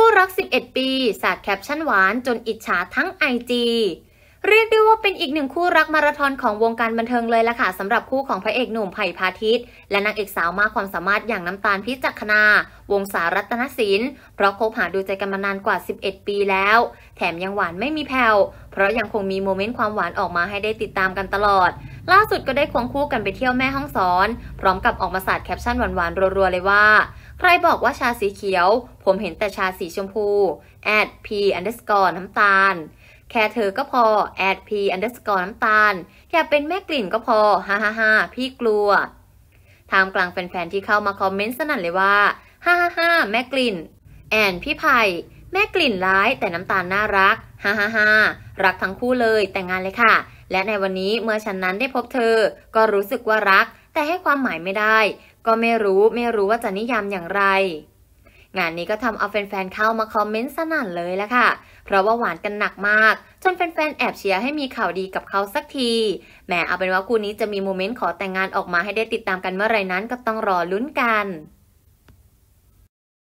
คู่รัก 11 ปีสาดแคปชั่นหวานจนอิจฉาทั้ง IG เรียกได้ว่าเป็นอีกหนึ่งคู่รักมาราธอนของวงการบันเทิงเลยล่ะค่ะสำหรับคู่ของพระเอกหนุ่มไผ่พาทิตย์และนางเอกสาวมากความสามารถอย่างน้ำตาลพิจักขณาวงศารัตนศิลป์เพราะคบหาดูใจกันมานานกว่า 11 ปีแล้วแถมยังหวานไม่มีแผ่วเพราะยังคงมีโมเมนต์ความหวานออกมาให้ได้ติดตามกันตลอดล่าสุดก็ได้ควงคู่กันไปเที่ยวแม่ฮ่องสอนพร้อมกับออกมาสาดแคปชั่นหวานๆรัวๆเลยว่าใครบอกว่าชาสีเขียวผมเห็นแต่ชาสีชมพู@p_น้ำตาลแค่เธอก็พอ@p_น้ำตาลอยากเป็นแม่กลิ่นก็พอฮ่าฮ่าฮ่าพี่กลัวท่ามกลางแฟนๆที่เข้ามาคอมเมนต์สนั่นเลยว่าฮ่าฮ่าฮ่าแม่กลิ่นพี่ไผ่แม่กลิ่นร้ายแต่น้ำตาลน่ารักฮ่าฮ่าฮ่ารักทั้งคู่เลยแต่งงานเลยค่ะและในวันนี้เมื่อฉันนั้นได้พบเธอก็รู้สึกว่ารักแต่ให้ความหมายไม่ได้ก็ไม่รู้ว่าจะนิยามอย่างไรงานนี้ก็ทำเอาแฟนๆเข้ามาคอมเมนต์สนั่นเลยละค่ะเพราะว่าหวานกันหนักมากจนแฟนๆแอบเชียร์ให้มีข่าวดีกับเขาสักทีแหมเอาเป็นว่าคู่นี้จะมีโมเมนต์ขอแต่งงานออกมาให้ได้ติดตามกันเมื่อไหร่นั้นก็ต้องรอลุ้นกัน